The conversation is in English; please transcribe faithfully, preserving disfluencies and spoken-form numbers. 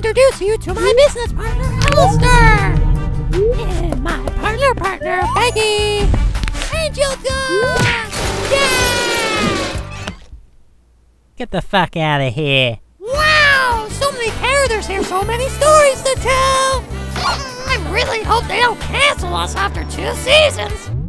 introduce you to my business partner, Alistair! And my partner partner, Peggy! Angel Dust! Yeah! Get the fuck out of here. Wow! So many characters here, so many stories to tell! I really hope they don't cancel us after two seasons!